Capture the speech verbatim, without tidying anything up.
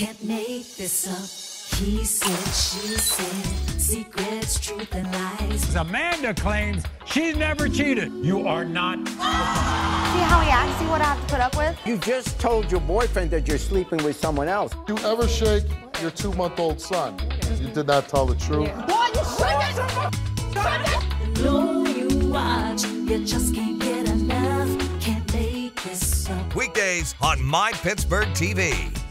can't make this up. He said, she said, secrets, truth, and lies. Amanda claims she's never cheated. You are not. See how he acts? See what I have to put up with? You just told your boyfriend that you're sleeping with someone else. You ever shake your two-month-old son? You did not tell the truth. Yeah. Boy, you shouldn't! The more you watch, you just can't get enough. Can't make this up. Weekdays on My Pittsburgh T V.